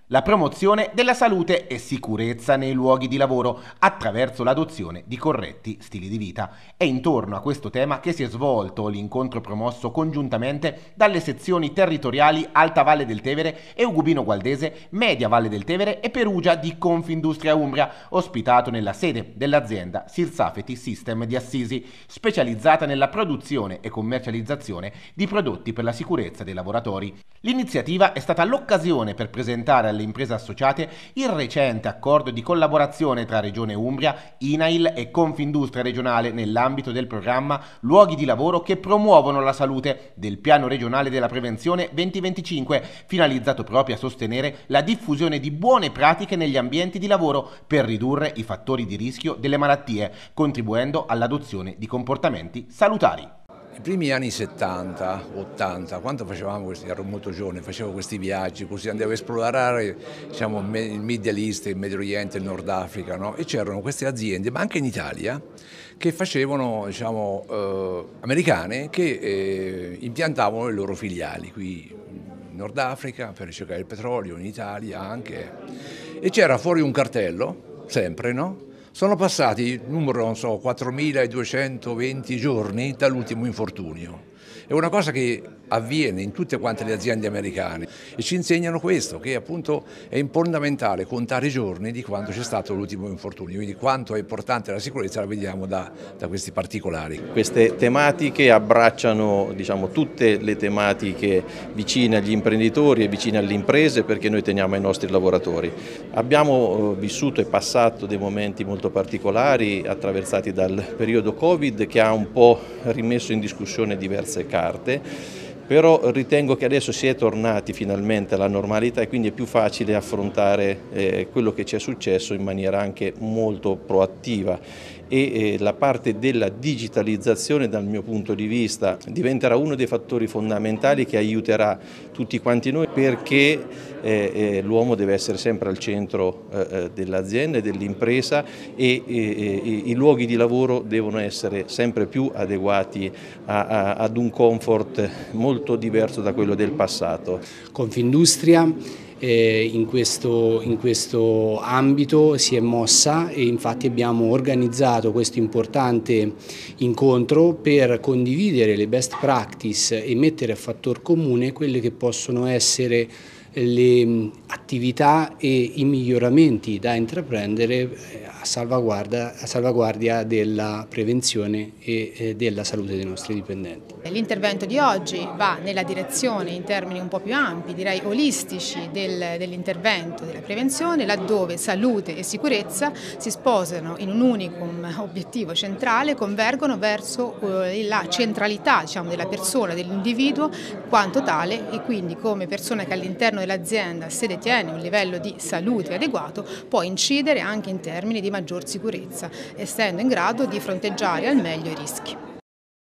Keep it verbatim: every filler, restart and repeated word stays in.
La promozione della salute e sicurezza nei luoghi di lavoro attraverso l'adozione di corretti stili di vita. È intorno a questo tema che si è svolto l'incontro promosso congiuntamente dalle sezioni territoriali Alta Valle del Tevere e Ugubino Gualdese, Media Valle del Tevere e Perugia di Confindustria Umbria, ospitato nella sede dell'azienda Sirsafeti System di Assisi, specializzata nella produzione e commercializzazione di prodotti per la sicurezza dei lavoratori. L'iniziativa è stata l'occasione per presentare alle imprese associate il recente accordo di collaborazione tra Regione Umbria, INAIL e Confindustria regionale nell'ambito del programma Luoghi di lavoro che promuovono la salute del Piano regionale della prevenzione duemilaventicinque, finalizzato proprio a sostenere la diffusione di buone pratiche negli ambienti di lavoro per ridurre i fattori di rischio delle malattie, contribuendo all'adozione di comportamenti salutari. I primi anni settanta, ottanta, quando facevamo questi, ero molto giovane, facevo questi viaggi, così andavo a esplorare, diciamo, il Middle East, il Medio Oriente, il Nord Africa, no? E c'erano queste aziende, ma anche in Italia, che facevano, diciamo, eh, americane, che eh, impiantavano le loro filiali qui in Nord Africa per ricercare il petrolio, in Italia anche. E c'era fuori un cartello, sempre, no? Sono passati, numero non so, quattromiladuecentoventi giorni dall'ultimo infortunio. È una cosa che avviene in tutte quante le aziende americane e ci insegnano questo, che appunto è fondamentale contare i giorni di quando c'è stato l'ultimo infortunio, quindi quanto è importante la sicurezza la vediamo da, da questi particolari. Queste tematiche abbracciano, diciamo, tutte le tematiche vicine agli imprenditori e vicine alle imprese, perché noi teniamo ai nostri lavoratori. Abbiamo vissuto e passato dei momenti molto particolari attraversati dal periodo Covid, che ha un po' rimesso in discussione diverse carte. Però ritengo che adesso si è tornati finalmente alla normalità e quindi è più facile affrontare eh, quello che ci è successo in maniera anche molto proattiva e eh, la parte della digitalizzazione dal mio punto di vista diventerà uno dei fattori fondamentali che aiuterà tutti quanti noi, perché eh, eh, l'uomo deve essere sempre al centro eh, dell'azienda e dell'impresa e eh, i luoghi di lavoro devono essere sempre più adeguati a, a, ad un comfort molto diverso da quello del passato. Confindustria eh, in, questo, in questo ambito si è mossa e infatti abbiamo organizzato questo importante incontro per condividere le best practice e mettere a fattor comune quelle che possono essere le attività e i miglioramenti da intraprendere a salvaguardia, a salvaguardia della prevenzione e della salute dei nostri dipendenti. L'intervento di oggi va nella direzione, in termini un po' più ampi, direi olistici, del, dell'intervento della prevenzione, laddove salute e sicurezza si sposano in un unicum obiettivo centrale, convergono verso eh, la centralità, diciamo, della persona, dell'individuo quanto tale, e quindi come persona che all'interno dell'azienda se detiene un livello di salute adeguato può incidere anche in termini di maggior sicurezza, essendo in grado di fronteggiare al meglio i rischi.